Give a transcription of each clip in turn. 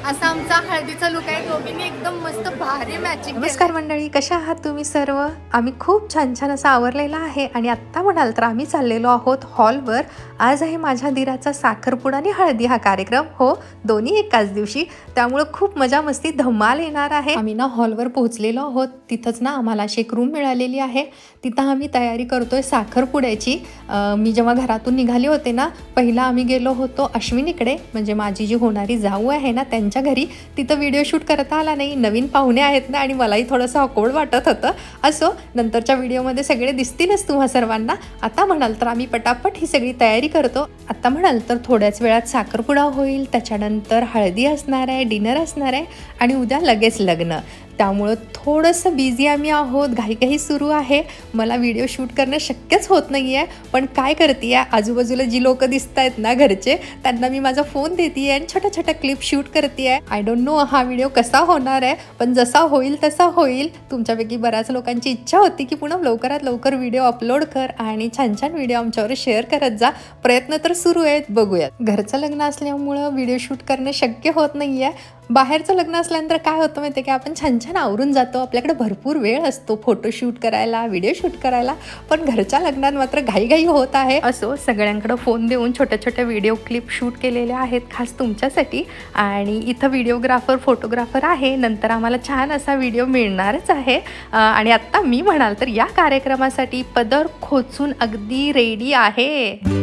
असा आमचा हळदीचा लुक आहे. दोघींनी एकदम मस्त भारी मॅचिंग. नमस्कार मंडळी, कशा आहात तुम्ही सर्व? आम्ही खूप छान छान असं आवरलेलं आहे आणि आत्ता म्हणाल तर आम्ही चाललेलो आहोत हॉलवर. आज आहे माझ्या दिराचा साखरपुडा आणि हळदी हा कार्यक्रम. हो, दोन्ही एकाच दिवशी, त्यामुळे खूप मजा मस्ती धमाल येणार आहे. आम्ही ना हॉलवर पोहोचलेलो आहोत. तिथंच ना आम्हाला अशी एक रूम मिळालेली आहे. तिथं आम्ही तयारी करतोय साखरपुड्याची. मी जेव्हा घरातून निघाले होते ना, पहिला आम्ही गेलो होतो अश्विनीकडे, म्हणजे माझी जी होणारी जाऊ आहे ना त्यांच्या घरी. तिथं व्हिडिओ शूट करता आला नाही, नवीन पाहुणे आहेत ना आणि मलाही थोडंसं ऑकवर्ड वाटत होतं. असो, नंतरच्या व्हिडिओमध्ये सगळे दिसतीलच तुम्हा सर्वांना. आता म्हणाल तर आम्ही पटापट ही सगळी तयारी करतो. आता म्हणाल तर थोड्याच वेळात साखरपुडा होईल, त्याच्यानंतर हळदी असणार आहे, डिनर असणार आहे आणि उद्या लगेच लग्न. त्यामुळं थोडंसं बिझी आम्ही आहोत, घाईघाई सुरू आहे. मला व्हिडिओ शूट करणं शक्यच होत नाही आहे, पण काय करते आहे, आजूबाजूला जी लोक दिसत आहेत ना घरचे, त्यांना मी माझा फोन देते आहे आणि छोट्या छोट्या क्लिप शूट करते आहे. आय डोंट नो हा व्हिडिओ कसा होणार आहे, पण जसा होईल तसा होईल. तुमच्यापैकी बऱ्याच लोकांची इच्छा होती की पुन्हा लवकरात लवकर व्हिडिओ अपलोड कर आणि छान छान व्हिडिओ आमच्यावर शेअर करत जा. प्रयत्न तर सुरू आहेत, बघूयात. घरचं लग्न असल्यामुळं व्हिडिओ शूट करणं शक्य होत नाही आहे. बाहेरचं लग्न असल्यानंतर काय होतं माहिती आहे की आपण छान छान आवरून जातो, आपल्याकडे भरपूर वेळ असतो फोटो शूट करायला, व्हिडिओ शूट करायला. पण घरच्या लग्नात मात्र घाईघाई होत आहे. असो, सगळ्यांकडे फोन देऊन छोट्या छोट्या व्हिडिओ क्लिप शूट केलेल्या आहेत खास तुमच्यासाठी. आणि इथं व्हिडिओग्राफर फोटोग्राफर आहे, नंतर आम्हाला छान असा व्हिडिओ मिळणारच आहे. आणि आत्ता मी म्हणाल तर या कार्यक्रमासाठी पदर खोचून अगदी रेडी आहे.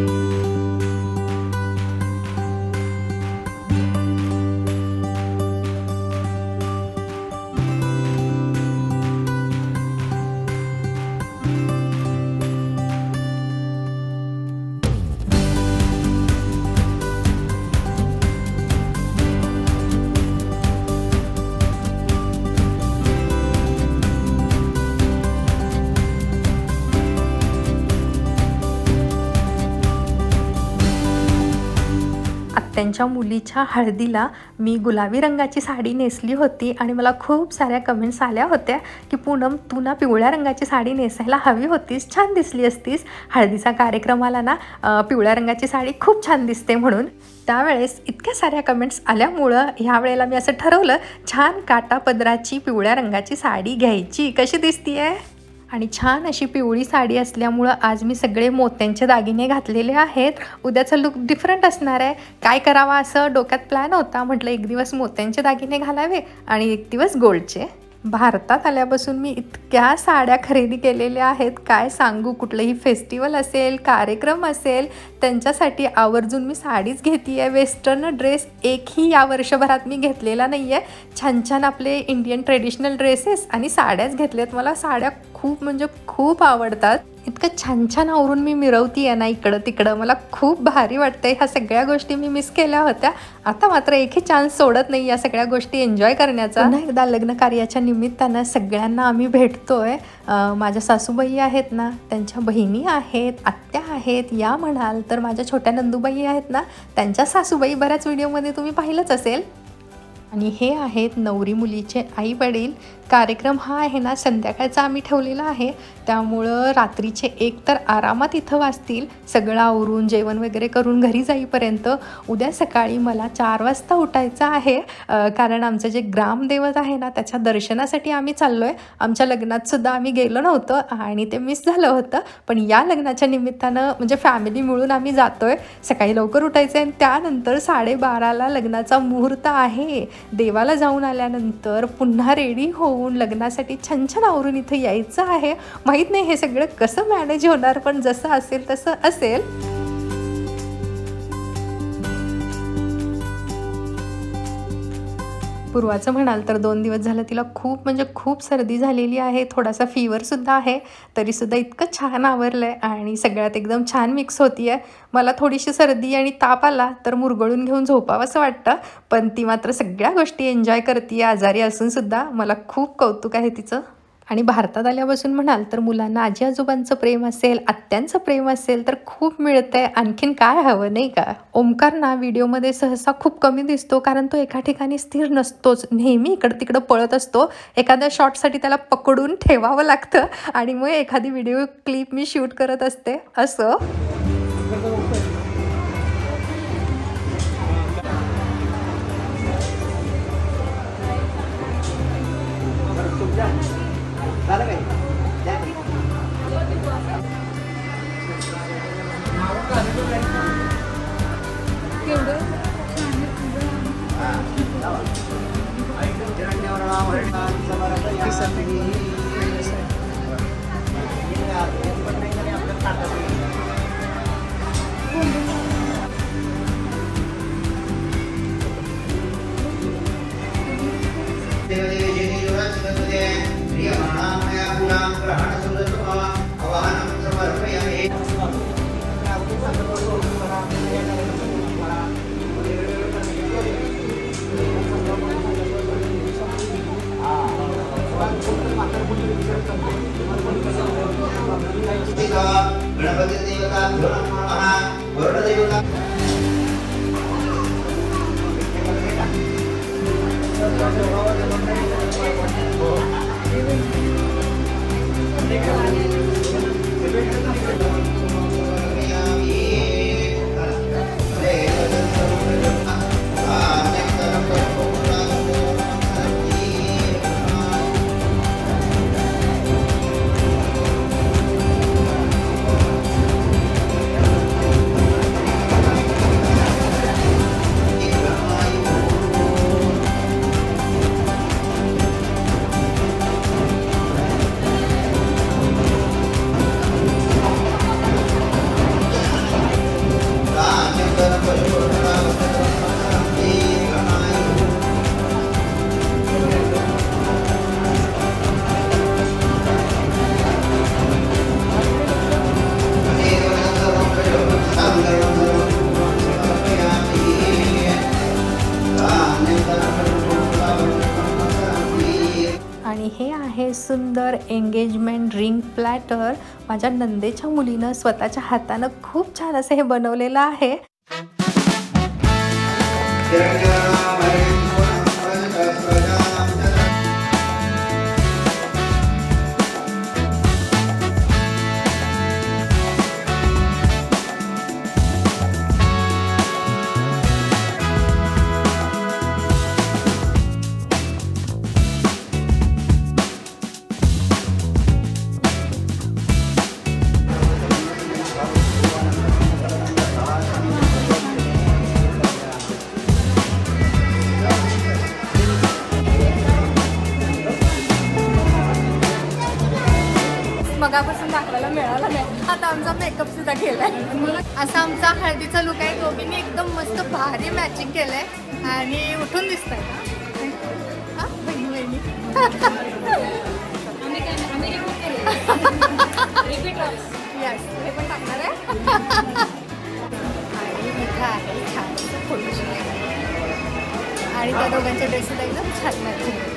त्यांच्या मुलीच्या हळदीला मी गुलाबी रंगाची साडी नेसली होती आणि मला खूप साऱ्या कमेंट्स आल्या होत्या की पूनम तू ना पिवळ्या रंगाची साडी नेसायला हवी होतीस, छान दिसली असतीस. हळदीचा कार्यक्रमाला ना पिवळ्या रंगाची साडी खूप छान दिसते म्हणून. त्यावेळेस इतक्या साऱ्या कमेंट्स आल्यामुळं ह्या वेळेला मी असं ठरवलं, छान काटा पदराची पिवळ्या रंगाची साडी घ्यायची. कशी दिसती आहे? आणि छान अशी पिवळी साडी असल्यामुळं आज मी सगळे मोत्यांचे दागिने घातलेले आहेत. उद्याचा लुक डिफरंट असणार आहे. काय करावा असं डोक्यात प्लॅन होता. म्हटलं एक दिवस मोत्यांचे दागिने घालावे आणि एक दिवस गोल्डचे. भारतात आल्यापासून मी इतक्या साड्या खरेदी केलेल्या आहेत, काय सांगू. कुठलंही फेस्टिवल असेल, कार्यक्रम असेल, त्यांच्यासाठी आवर्जून मी साडीच घेते आहे. वेस्टर्न ड्रेस एकही या वर्षभरात मी घेतलेला नाही आहे. छान छान आपले इंडियन ट्रेडिशनल ड्रेसेस आणि साड्याच घेतल्यात. मला साड्या खूप म्हणजे खूप आवडतात. इतकं छान छान आवरून मी मिरवती आहे ना इकडं तिकडं, मला खूप भारी वाटतंय. ह्या सगळ्या गोष्टी मी मिस केल्या होत्या. आता मात्र एकही चान्स सोडत नाही या सगळ्या गोष्टी एन्जॉय करण्याचा. पुन्हा एकदा लग्न कार्याच्या निमित्तानं सगळ्यांना आम्ही भेटतोय. माझ्या सासूबाई आहेत ना, त्यांच्या बहिणी आहेत, आत्या आहेत. या म्हणाल तर माझ्या छोट्या नंदूबाई आहेत ना, त्यांच्या सासूबाई बऱ्याच व्हिडिओमध्ये तुम्ही पाहिलंच असेल. आणि हे आहेत नवरी मुलीचे आई वडील. कार्यक्रम हा आहे ना संध्याकाळचा आम्ही ठेवलेला आहे, त्यामुळं रात्रीचे एक तर आरामात इथं वाजतील. सगळं आवरून जेवण वगैरे करून घरी जाईपर्यंत. उद्या सकाळी मला 4 वाजता उठायचं आहे, कारण आमचं जे ग्रामदैवत आहे ना त्याच्या दर्शनासाठी आम्ही चाललो आहे. आमच्या लग्नात सुद्धा आम्ही गेलो नव्हतं आणि ते मिस झालं होतं, पण या लग्नाच्या निमित्तानं म्हणजे फॅमिली मिळून आम्ही जातो आहे. सकाळी लवकर उठायचं आहे आणि त्यानंतर 12:30ला लग्नाचा मुहूर्त आहे. देवाला जाऊन आल्यानंतर पुन्हा रेडी होऊन लग्नासाठी छान छान आवरून इथं यायचं आहे. माहीत नाही हे सगळं कसं मॅनेज होणार, पण जसं असेल तसं असेल. पूर्वाचं म्हणाल तर 2 दिवस झालं तिला खूप म्हणजे खूप सर्दी झालेली आहे, थोडासा फीवरसुद्धा आहे. तरीसुद्धा इतकं छान आवरलं आहे आणि सगळ्यात एकदम छान मिक्स होती आहे. मला थोडीशी सर्दी आणि ताप आला तर मुरगळून घेऊन झोपावं असं वाटतं, पण ती मात्र सगळ्या गोष्टी एन्जॉय करते आहे आजारी असूनसुद्धा. मला खूप कौतुक आहे तिचं. आणि भारतात आल्यापासून म्हणाल तर मुलांना आजी आजोबांचं प्रेम असेल, आत्यांचं प्रेम असेल तर खूप मिळतंय. आणखीन काय हवं नाही का. ओमकार ना व्हिडिओमध्ये सहसा खूप कमी दिसतो, कारण तो एका ठिकाणी स्थिर नसतोच, नेहमी इकडं तिकडं पळत असतो. एखाद्या शॉटसाठी त्याला पकडून ठेवावं लागतं आणि मग एखादी व्हिडिओ क्लिप मी शूट करत असते. असं सुंदर एंगेजमेंट रिंग प्लॅटर माझ्या नंदेच्या मुलीनं स्वतःच्या हातानं खूप छान असं हे बनवलेलं आहे. मगापासून दाखवायला मिळाला नाही. आता आमचा मेकअप सुद्धा केलाय. असा आमचा हळदीचा लुक आहे. दोघींनी एकदम मस्त भारी मॅचिंग केलंय आणि उठून दिसतंय ना बहिणी बहिणी. यस हे पण टाकणार आहे. आणि इथं आहे छान फोटोशूट आणि त्या दोघांच्या ड्रेस सुद्धा एकदम छान मॅचिंग.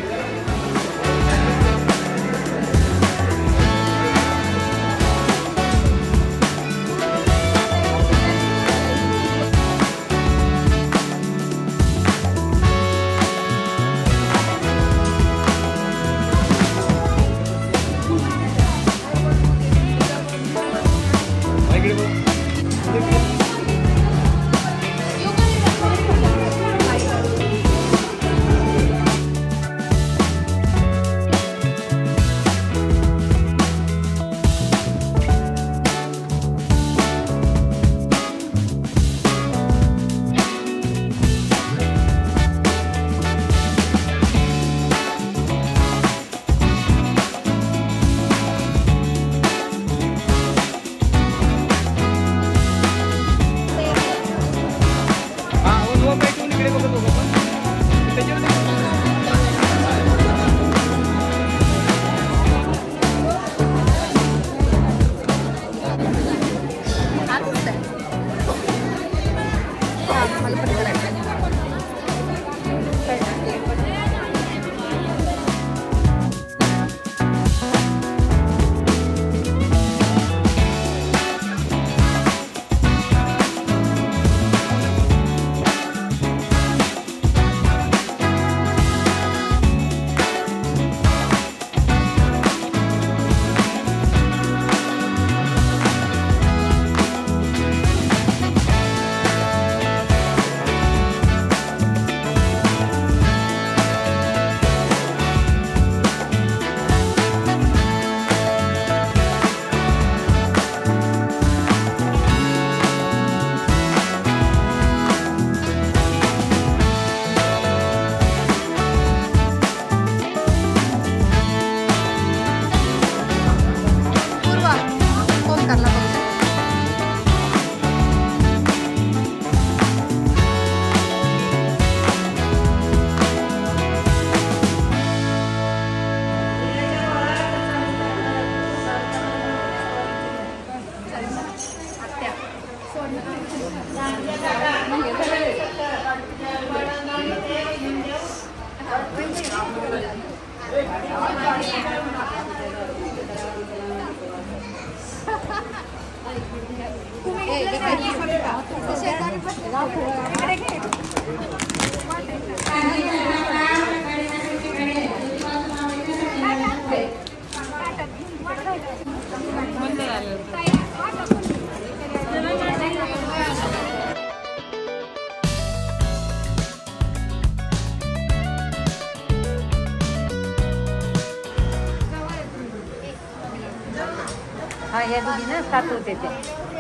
हा या दोघींना 7 होते ते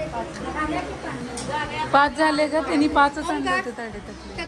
5 झाले का त्यांनी 5च आणले होते ताडे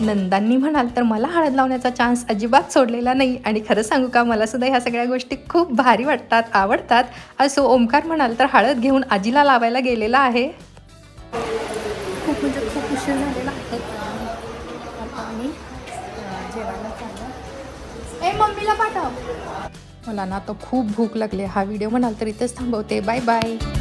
नंदांनी म्हणाल तर मला हळद लावण्याचा चान्स अजिबात सोडलेला नाही आणि खरं सांगू का मला सुद्धा ह्या सगळ्या गोष्टी खूप भारी वाटतात, आवडतात. असो ओमकार म्हणाल तर हळद घेऊन आजीला लावायला गेलेला आहे. खूप म्हणजे खूप उशीर झालेला आहे. आता आम्ही जेवायला चाललो. ए मम्मीला पाठव. मला ना आता खूप भूक लागली. हा व्हिडिओ म्हणाल तर इथेच थांबवते. Bye bye.